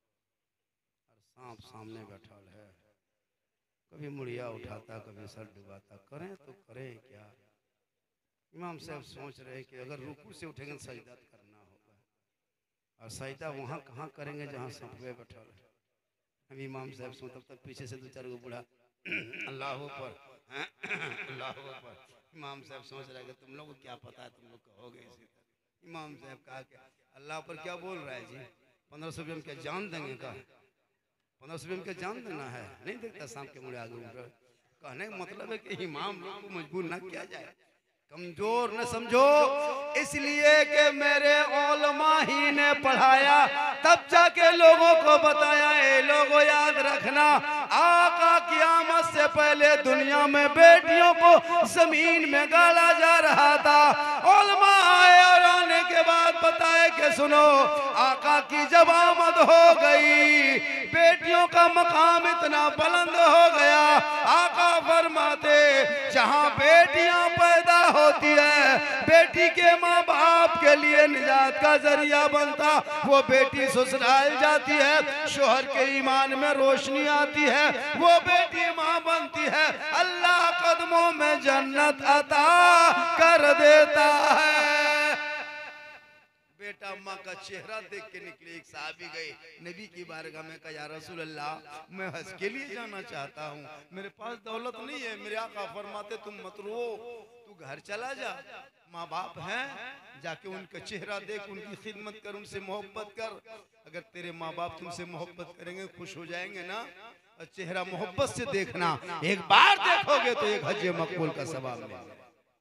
और सांप सामने बैठा है, कभी मुड़िया उठाता कभी सर डुबाता, करें तो करें क्या। इमाम साहब सोच रहे कि अगर रुकू से उठेंगे सजदा करना होगा, और सजदा वहाँ कहाँ करेंगे जहाँ सांप बैठा है। अब इमाम साहब सोच, तब तक पीछे से 2-4 गो बूढ़ा अल्लाह पर अल्लाह पर। इमाम साहब सोच रहे कि तुम लोग को क्या पता है, तुम लोग कहोगे इसी तरह। इमाम साहब कहा कि अल्लाह पर क्या बोल रहा है जी? 1500 रुपये में क्या जान देंगे? कहा 1500 रुपये में क्या जान देना है? नहीं देखता सांप के मुड़े आगे उठ रहे। कहने का मतलब है कि इमाम लोग को मजबूर ना किया जाए, कमजोर न समझो, इसलिए कि मेरे उलमा ही ने पढ़ाया, तब जाके लोगों को बताया। ए लोगों याद रखना, आका क़यामत से पहले दुनिया में बेटियों को जमीन में गाड़ा जा रहा था। उलमा आए और आने के बाद बताए कि सुनो, आका की जब आमद हो गई, बेटियों का मकाम इतना बुलंद हो गया। आका फरमाते, जहां बेटियां पैदा होती है, बेटी के माँ बाप के लिए निजात का जरिया बनता, वो बेटी ससुराल जाती है, शोहर के ईमान में रोशनी आती है, वो बेटी माँ बनती है, अल्लाह कदमों में जन्नत अता कर देता है। बेटा माँ का चेहरा देख के निकले। एक साहबी गए नबी की बारगाह में, कहा या रसूल अल्लाह, मैं हज के लिए जाना चाहता हूँ, मेरे पास दौलत नहीं है। मेरे आका फरमाते, तुम मत रो, तू घर चला जा, माँ बाप हैं, जाके उनका चेहरा देख, उनकी खिदमत कर, उनसे मोहब्बत कर। अगर तेरे माँ बाप तुमसे मोहब्बत करेंगे, खुश हो जाएंगे ना, और चेहरा मोहब्बत से देखना, एक बार देखोगे तो एक हज मकबूल का सवाब मिलेगा।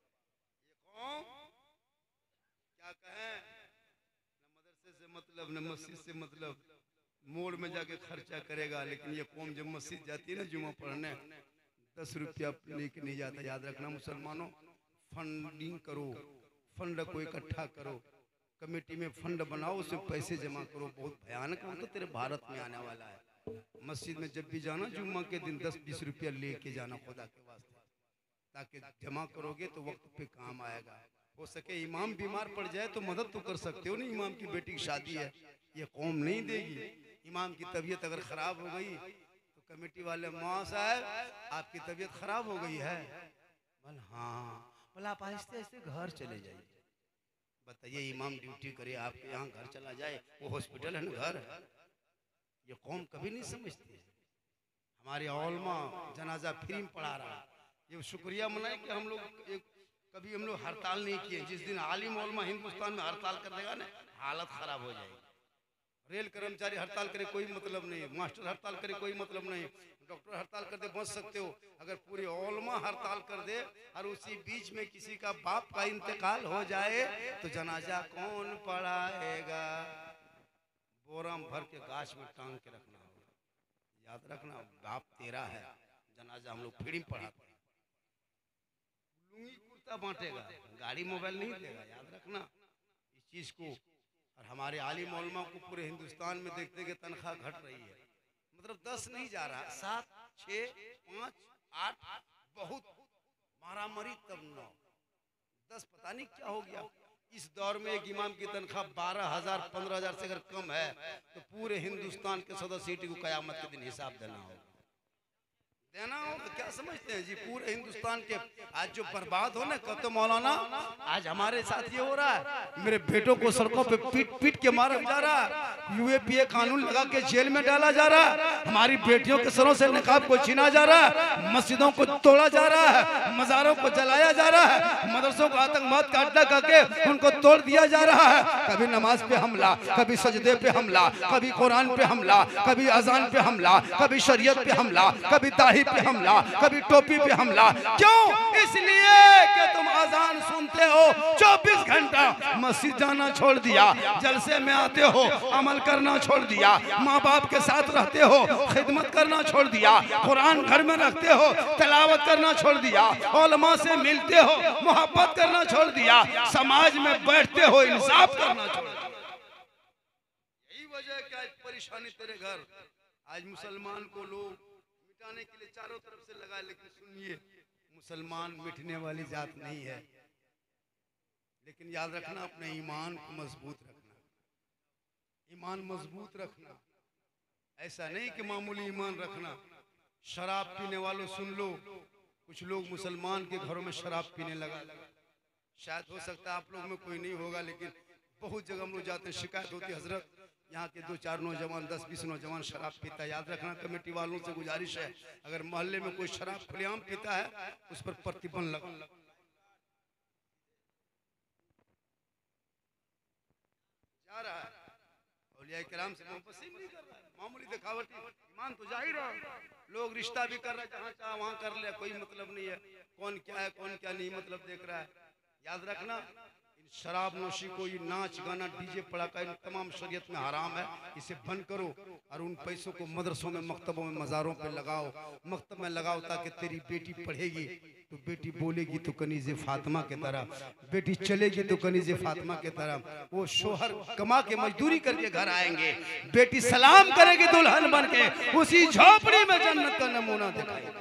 मतलब न मस्जिद से मतलब, मोड़ में जाके खर्चा करेगा, लेकिन ये कौम जब मस्जिद जाती है ना जुमा पढ़ने, 10 रुपया लेके नहीं जाता। याद रखना मुसलमानों, फंडिंग करो, फंड को इकट्ठा करो, कमेटी में फंड बनाओ, उसमें पैसे जमा करो। बहुत भयानक तो तेरे भारत में आने वाला है। मस्जिद में जब भी जाना जुम्मा के दिन 10-20 रुपया लेके जाना खुदा के वास्ते, ताकि जमा करोगे तो वक्त पे काम आएगा। हो सके इमाम बीमार पड़ जाए तो मदद तो कर सकते हो ना, इमाम की बेटी की शादी है, ये कौम नहीं देगी। इमाम की तबीयत अगर खराब हो गई तो कमेटी वाले, माँ साहब आपकी तबीयत खराब हो गई है, बोल हाँ, बोला आप आहिस्ते आहिस्ते घर चले जाइए। बताइए इमाम ड्यूटी करे, आपके यहाँ घर चला जाए, वो हॉस्पिटल है ना, घर है। ये कौम कभी नहीं समझती है। हमारे उलमा जनाजा फ्री में पढ़ा रहा, ये शुक्रिया मनाए कि हम लोग कभी हम लोग हड़ताल नहीं किए। जिस दिन आलिम उलमा हिंदुस्तान में हड़ताल कर देगा ना, हालत खराब हो जाएगी। रेल कर्मचारी हड़ताल करे कोई मतलब नहीं, मास्टर हड़ताल करे कोई मतलब नहीं, डॉक्टर हड़ताल कर दे बच सकते हो। अगर पूरे उलमा हड़ताल कर दे और उसी बीच में किसी का बाप का इंतकाल हो जाए तो जनाजा कौन पढ़ाएगा? बोरा में भर के गाछ में टांग के रखना होगा। याद रखना, बाप तेरा है। जनाजा हम लोग फ्री में पढ़ाते हैं। लुंगी कुर्ता बांटेगा, गाड़ी मोबाइल नहीं देगा। याद रखना इस चीज को। और हमारे आलिम उलमा को पूरे हिंदुस्तान में देखते कि तनख्वाह घट रही है, मतलब 10 नहीं जा रहा, 7, 6, 5, 8, बहुत मारा मरी, तब 9, 10 पता नहीं क्या हो गया। इस दौर में एक इमाम की तनख्वाह 12,000, 15,000 से अगर कम है तो पूरे हिंदुस्तान के 100 सीट को कयामत के दिन हिसाब देना होगा। क्या समझते हैं जी? पूरे हिंदुस्तान के आज जो बर्बाद हो ना, कब तो मौलाना आज हमारे साथ ये हो रहा है, मेरे बेटों को सड़कों पे पीट पीट के मारा जा रहा है, यूएपीए कानून लगा के जेल में डाला जा रहा है, हमारी बेटियों के सरों से निकाब को छीना जा रहा है, मस्जिदों को तोड़ा जा रहा है, मज़ारों को जलाया जा रहा है, मदरसों को आतंकवाद का अड्डा करके उनको तोड़ दिया जा रहा है। कभी नमाज पे हमला, कभी सजदे पे हमला, कभी कुरान पे हमला, कभी अजान पे हमला, कभी शरीयत पे हमला, कभी दाढ़ी पे हमला, कभी टोपी पे हमला। क्यों? इसलिए कि तुम अजान सुनते हो, 24 घंटा मस्जिद जाना छोड़ दिया, जलसे में आते हो, अमल करना छोड़ दिया, माँ बाप के साथ रहते हो, खिदमत करना छोड़ दिया, कुरान घर में रखते हो, तिलावत करना छोड़ दिया, उलमा से मिलते हो, मोहब्बत करना छोड़ दिया, समाज में बैठते हो, इंसाफ करना छोड़ दिया। यही वजह है कि आज परेशानी तेरे घर। आज मुसलमान को लोग मिटाने के लिए चारों तरफ से लगाए, लेकिन सुनिए, मुसलमान मिटने वाली जात नहीं है। लेकिन याद रखना, अपने ईमान को मजबूत रखना, ईमान मजबूत रखना। ऐसा नहीं कि मामूली ईमान रखना। शराब पीने वालों सुन लो, कुछ लोग मुसलमान के घरों में शराब पीने लगा। शायद हो सकता है आप लोग में कोई नहीं होगा, लेकिन बहुत जगह हम लोग जाते हैं, शिकायत होती है, हजरत यहाँ के 2-4 नौजवान, 10-20 नौजवान शराब पीता है। याद रखना, कमेटी वालों से गुजारिश है, अगर मोहल्ले में कोई शराब खुलेआम पीता है उस पर प्रतिबंध लगा। जा रहा है औलिया किराम से मोहब्बत नहीं कर रहा है, मामूली दिखावटी ईमान तो जाहिर है। लोग रिश्ता भी कर रहे हैं, जहाँ चाहे वहाँ कर ले, कोई मतलब नहीं है, कौन क्या है कौन क्या नहीं मतलब देख रहा है। याद रखना, शराब नोशी को, ये नाच गाना, डीजे पड़ाका, इन तमाम शरीयत में हराम है। इसे बंद करो और उन पैसों को मदरसों में, मकतबों में, मज़ारों पे लगाओ, मकतब में लगाओ, ताकि तेरी बेटी पढ़ेगी तो बेटी बोलेगी तो कनीज़े फातिमा के तरह, बेटी चलेगी तो कनीज़े फातिमा के तरह। वो शोहर कमा के मजदूरी करके घर आएंगे, बेटी सलाम करेगी दुल्हन बन के, उसी झोपड़ी में जन्नत का नमूना दिखाएगी।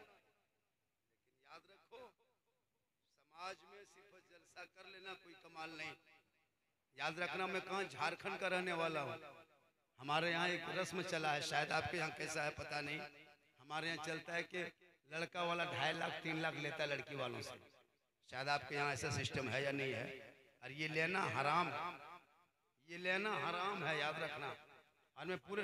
कर लेना, कोई कमाल नहीं। याद रखना, मैं कहाँ झारखंड का रहने वाला हूँ। हमारे यहाँ एक रस्म चला है, शायद आपके यहाँ कैसा है पता नहीं। हमारे यहाँ चलता है कि लड़का वाला 2.5 लाख 3 लाख लेता है लड़की वालों से। शायद आपके यहाँ ऐसा सिस्टम है या नहीं है। और ये लेना हराम, ये लेना हराम है, याद रखना। और मैं पूरे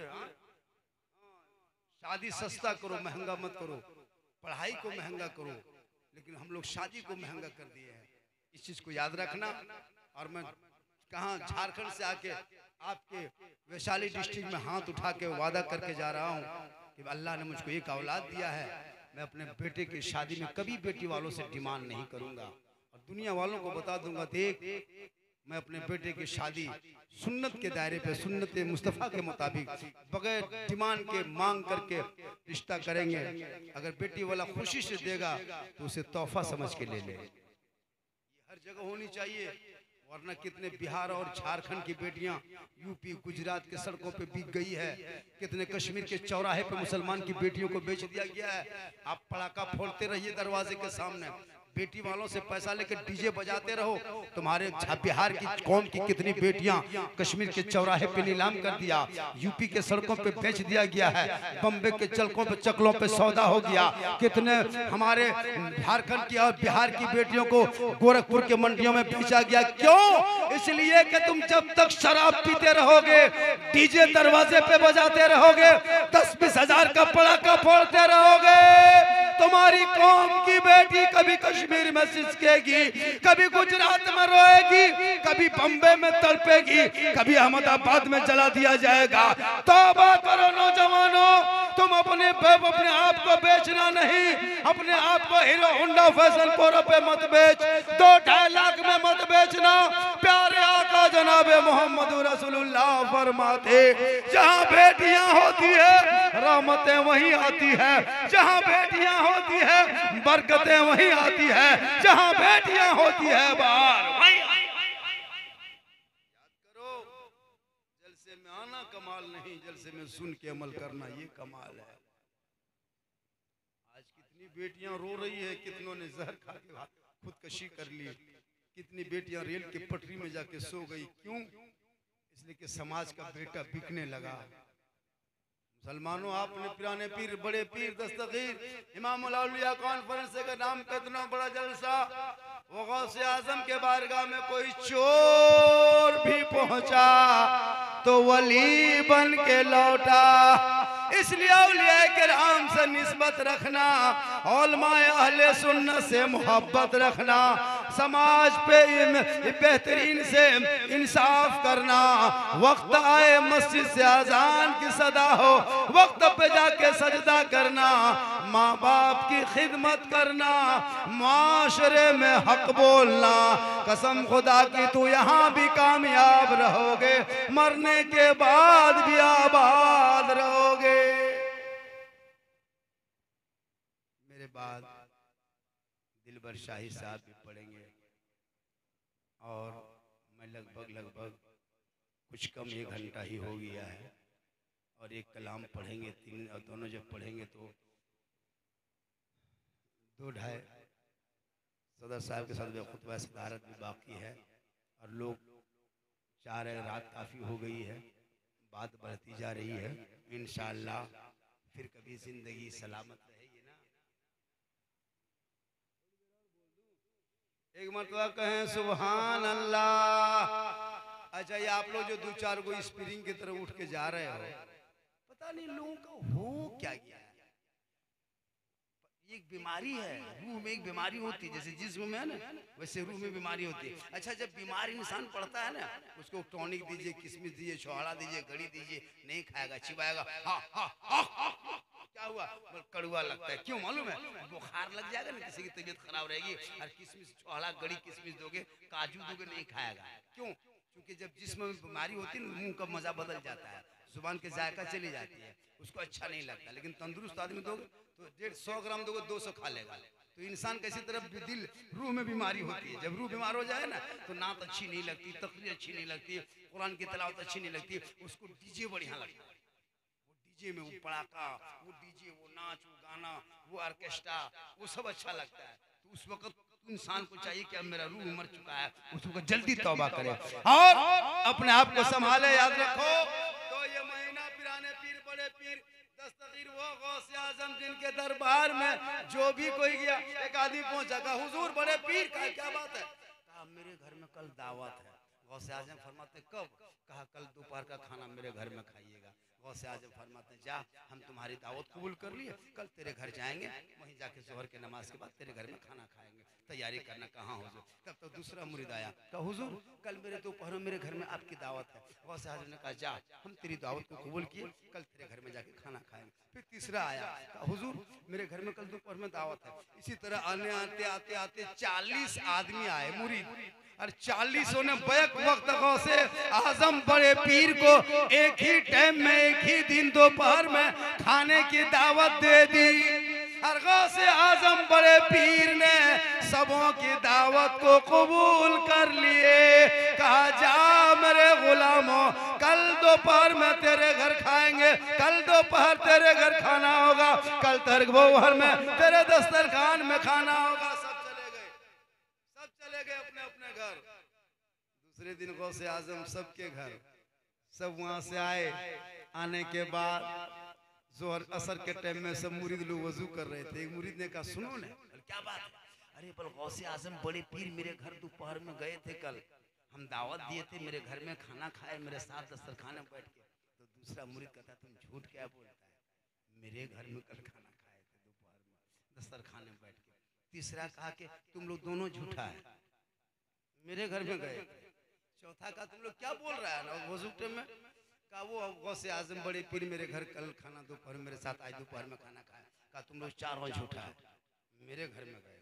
शादी सस्ता करो, महंगा मत करो, पढ़ाई को महंगा करो, लेकिन हम लोग शादी को महंगा कर दिए हैं। इस चीज को याद रखना। और मैं कहाँ झारखंड से आके आपके वैशाली डिस्ट्रिक्ट में हाथ उठा के वादा करके जा रहा हूँ कि अल्लाह ने मुझको एक औलाद दिया है, मैं अपने बेटे की शादी में कभी बेटी वालों से डिमांड नहीं करूंगा, और दुनिया वालों को बता दूंगा, देख मैं अपने बेटे की शादी सुन्नत के दायरे पे, सुन्नत मुस्तफ़ा के मुताबिक, बगैर डिमांड के मांग करके रिश्ता करेंगे। अगर बेटी वाला खुशी से देगा तो उसे तोहफा समझ के ले ले। हर जगह होनी चाहिए, वरना कितने बिहार और झारखंड की बेटियां यूपी गुजरात के सड़कों पे बिक गई है, कितने कश्मीर के चौराहे पे मुसलमान की बेटियों को बेच दिया गया है। आप पटाखा फोड़ते रहिए दरवाजे के सामने, बेटी वालों से पैसा लेकर डीजे बजाते रहो, तुम्हारे बिहार की कौम की कितनी बेटियां कश्मीर के चौराहे पे नीलाम कर दिया, यूपी के सड़कों पे बेच दिया गया है, बम्बे के चक्लों पे सौदा हो गया। कितने हमारे झारखंड की और बिहार की बेटियों को गोरखपुर के मंडियों में बेचा गया। क्यों? इसलिए कि तुम जब तक शराब पीते रहोगे, डीजे दरवाजे पे बजाते रहोगे, 10-20 हजार का पटाखा फोड़ते रहोगे, तुम्हारी कौम की बेटी कभी कश्मीर में सिसकेगी, कभी गुजरात में रोएगी, कभी बम्बे में तड़पेगी, कभी अहमदाबाद में जला दिया जाएगा। तौबा करो नौजवानों, तुम अपने आप को बेचना नहीं, अपने आप को हीरो होंडा फैशन प्रो पे मत बेच, 2-2.5 लाख में मत बेचना। प्यारे आका जनाब जनाब मोहम्मद रसूलुल्लाह फरमाते, जहाँ बेटियां होती है रहमतें वहीं आती है, जहाँ बेटियां होती है बरकतें वहीं आती है, जहाँ बेटियां होती है बाहर वहीं। याद करो, जलसे में आना कमाल नहीं, जलसे में सुन के अमल करना ये कमाल है। आज कितनी बेटियां रो रही है, कितनों ने जहर खा के खुदकशी कर ली, कितनी बेटियां रेल की पटरी में जाके सो गई। क्यों? इसलिए कि समाज का बेटा बिकने लगा। मुसलमानों, आपने पुराने पीर, बड़े पीर दस्तगीर इमामुल औलिया कॉन्फ्रेंस का नाम का इतना बड़ा जलसा, वो गौसे आजम के बारगाह में कोई चोर भी पहुंचा तो वली बन के लौटा। इसलिए औलिया किराम से निस्बत रखना, उलमाए अहले सुन्नत से मोहब्बत रखना, समाज पे बेहतरीन से इंसाफ करना, वक्त आए मस्जिद से अजान की सदा हो वक्त पे जाके सजदा करना, माँ बाप की खिदमत करना, माशरे में हक बोलना, कसम खुदा की तू यहाँ भी कामयाब रहोगे, मरने के बाद भी आबाद रहोगे। मेरे बाद दिलबर शाही साहब भी पढ़ेंगे और मैं लगभग कुछ कम 1 घंटा ही हो गया है और एक कलाम पढ़ेंगे, 3 और दोनों जब पढ़ेंगे तो 2-2.5 सदर साहब के साथ खुतबा सदारत भी बाकी है और लोग चाह रहे, रात काफ़ी हो गई है, बात बढ़ती जा रही है। इंशाअल्लाह फिर कभी जिंदगी सलामत रहेगी ना। एक मरतबा कहें सुभान अल्लाह। अच्छा, ये आप लोग जो 2-4 गो स्प्रिंग की तरफ उठ के जा रहे हो, पता नहीं लोगों को हो क्या गया है। एक बीमारी है, रूह में एक बीमारी होती है, जैसे जिस्म में है ना वैसे रूह में बीमारी होती है। अच्छा, जब बीमार इंसान पड़ता है ना, उसको टॉनिक दीजिए, किशमिश दीजिए, छोहाड़ा दीजिए, घड़ी दीजिए, नहीं खाएगा, चिबाएगा, हा हा हा हा। क्या हुआ? कड़वा लगता है। क्यों मालूम है? बुखार लग जाएगा ना, किसी की तबीयत खराब रहेगी और किशमिश, छोहाड़ा, घड़ी, किशमिश दोगे, काजू दोगे, नहीं खाएगा। क्यों? क्योंकि जब जिस्म में बीमारी होती है ना, मुंह का मजा बदल जाता है, जुबान के जायका चली जाती है, उसको अच्छा नहीं लगता। लेकिन तंदुरुस्त आदमी दोगे तो 150 ग्राम दोगे 200 खा लेगा। तो इंसान कैसी तरफ दिल, रूह में बीमारी होती है। जब रूह बीमार हो जाए ना तो नात अच्छी नहीं लगती, तकरीर अच्छी नहीं लगती, कुरान की तिलावत अच्छी नहीं लगती, उसको डीजे बढ़िया लगता है। वो डीजे में वो पड़ाका, वो डीजे, वो नाच, वो गाना, वो ऑर्केस्ट्रा, वो सब अच्छा लगता है। तो उस वक्त इंसान को चाहिए कि अब मेरा रूह मर चुका है, उसको जल्दी तौबा करे और अपने आप को संभाले। याद रखो, तो ये महीना पिराने पीर, बड़े पीर दस्तगीर वो गौसे आजम जिनके दरबार में जो भी कोई गया, एक आदमी पहुंचा, कहा हुजूर बड़े पीर का क्या बात है? कहा मेरे घर में कल दावत है। गौसे आजम फरमाते कब? कहा कल दोपहर का खाना मेरे घर में खाइएगा। गौसे आजम फरमाते जा, हम तुम्हारी दावत कबूल कर लिए, कल तेरे घर जाएंगे, वहीं जाके जोहर के नमाज के बाद तेरे घर में खाना खाएंगे, तैयारी करना। कहाँ हुजूर? तब तो दूसरा मुरीद आया, कहा हुजूर कल मेरे दोपहर मेरे घर में आपकी दावत है। गौसे आजम ने कहा जा, हम तेरी दावत को कबूल किए, कल तेरे घर में जाके खाना खाएंगे। फिर तीसरा आया, कहा हुजूर मेरे घर में कल दोपहर में दावत है। इसी तरह आने आते आते 40 आदमी आए मुरीद, और 40 ने बैक वक्त गौसे आजम बड़े पीर को एक ही टाइम में, एक ही दिन दोपहर में खाने की दावत दे दी। और गौसे आजम बड़े पीर ने सबों की दावत को कबूल कर लिए। कहा जा मेरे गुलामों, कल दोपहर में तेरे घर खाएंगे, कल दोपहर तेरे घर खाना होगा, कल तेरे दोपहर में तेरे दस्तरखान में खाना होगा। सब चले गए अपने अपने घर। दूसरे दिन गौसे आजम सबके घर, सब वहां से आए। आने के बाद जोहर असर के टाइम में सब मुरीद लोग वजू कर रहे थे। एक मुरीद ने कहा सुनो ना, क्या बात है? अरे पर गौसे आजम बड़े पीर मेरे घर दोपहर में गए थे, कल हम दावत दिए थे, मेरे घर में खाना खाए, मेरे साथ दस्तरखान में बैठ के। तो दूसरा मुरीद कहता तुम झूठ क्या बोलता है, मेरे घर में कल खाना खाए थे दोपहर में दस्तरखान में बैठ के। तीसरा कहा कि तुम लोग दोनों झूठा है, मेरे घर में गए। चौथा कहा तुम लोग क्या बोल रहा है ना वजू टाइम में? कहा वो गौसे आजम बड़े पीर मेरे घर कल खाना दोपहर मेरे साथ आज दोपहर में खाना खाया। कहा तुम लोग चारों झूठा है, मेरे घर में गए थे।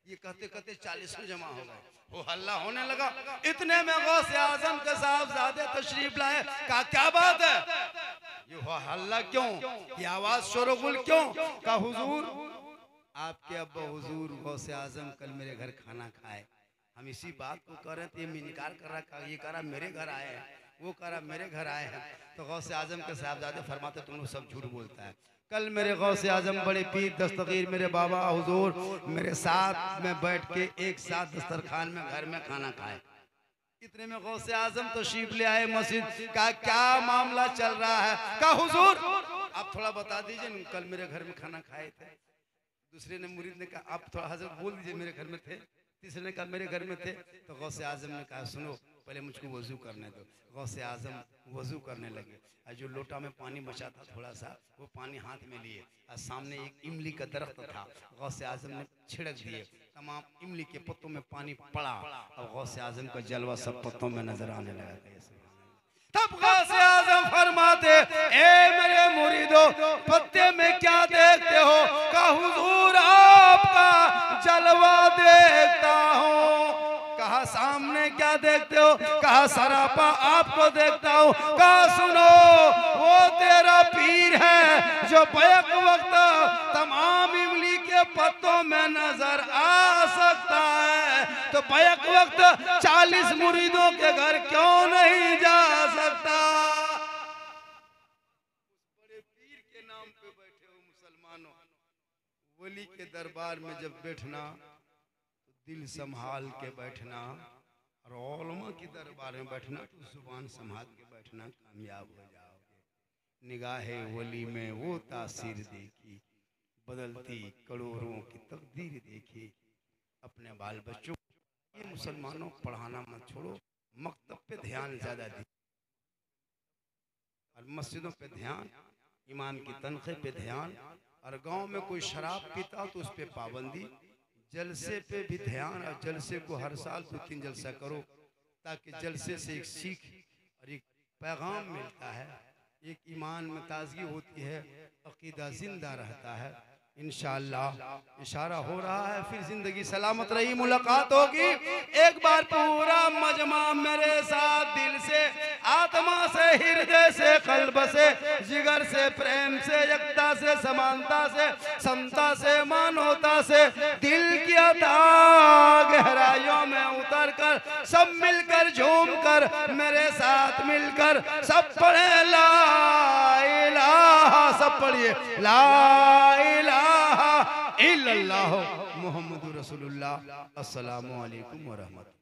ये कहते कहते 40 में जमा हो गए, वो हल्ला होने लगा। इतने में गौसे आजम के साहबजादे तशरीफ लाए। कहा क्या बात है, ये हुआ हल्ला क्यों, ये आवाज शोरगुल क्यों? कहा हुजूर आपके अब्बा हुजूर गौसे आजम कल मेरे घर खाना खाए, हम इसी बात को कर रहे थे। ये इनकार कर रहा, ये कह रहा मेरे घर आए हैं, वो कह रहा मेरे घर आए हैं। तो गौसे आजम के साहबजादे फरमाते तुम लोग सब झूठ बोलता है। कल मेरे गौसे आजम बड़े पीर दस्तगीर मेरे बाबा हुजूर मेरे साथ में बैठ के एक साथ दस्तरखान में घर में खाना खाए। इतने में गौसे आजम तो तशरीफ ले आए मस्जिद। का क्या मामला चल रहा है? का हुजूर आप थोड़ा बता दीजिए, कल मेरे घर में खाना खाए थे। दूसरे ने मुरीद ने कहा आप थोड़ा हजरत बोल दीजिए मेरे घर में थे। तीसरे ने कहा मेरे घर में थे। तो गौसे आजम ने कहा सुनो पहले मुझको वजू करने दो। गौसे आजम वजू करने लगे और जो लोटा में पानी बचा था थोड़ा सा वो पानी हाथ में लिए और सामने एक इमली का दरख्त था, गौसे आजम ने छिड़क दिए। तमाम इमली के पत्तों में पानी पड़ा और गौसे आजम का जलवा सब पत्तों में नजर आने लगा। तब गौसे आजम फरमाते ए मेरे मुरीदो पत्ते में क्या देखते हो? कहा हुजूर आपका जलवा देखता हूँ। कहा सामने क्या देखते हो? कहा सरापा आपको देखता हूँ। कहा सुनो वो तेरा पीर है जो बैक वक्त तमाम इमली के पत्तों में नजर आ सकता है, तो बैक वक्त 40 मुरीदों के घर क्यों नहीं जा सकता? बड़े पीर के नाम पे बैठे हो मुसलमानों, वली के दरबार में जब बैठना तो दिल संभाल के बैठना, और उलमा के दरबार में बैठना तो जुबान संभाल के बैठना, कामयाब हो जाओगे। निगाहे वली में वो तासीर देखी, बदलती करोड़ों की तकदीर देखी। अपने बाल बच्चों ये मुसलमानों पढ़ाना मत छोड़ो, मकतब पे ध्यान ज्यादा दी और मस्जिदों पे ध्यान, इमाम की तनख्वाह पे ध्यान, और गांव में कोई शराब पीता तो उस पे पाबंदी, जलसे पे भी ध्यान, और जलसे को हर साल 2-3 जलसा करो ताकि जलसे से एक सीख और एक पैगाम मिलता है, एक ईमान में ताजगी होती है, अकीदा जिंदा रहता है। इंशाअल्लाह इशारा हो रहा है, फिर जिंदगी सलामत रही, मुलाकात होगी। एक बार पूरा मजमा मेरे साथ दिल से, आत्मा से, हृदय से, कल्ब से, जिगर से, प्रेम से, एकता से, समानता से, समता से, मानवता से, दिल की अथाह गहराइयों में उतर कर सब मिलकर झूम कर मेरे साथ मिलकर सब पढ़े ला इलाहा, सब पढ़िए ला इलाहा इल्लल्लाह मुहम्मदुर रसूलुल्लाह। अस्सलामु अलैकुम व रहमतुल्लाह।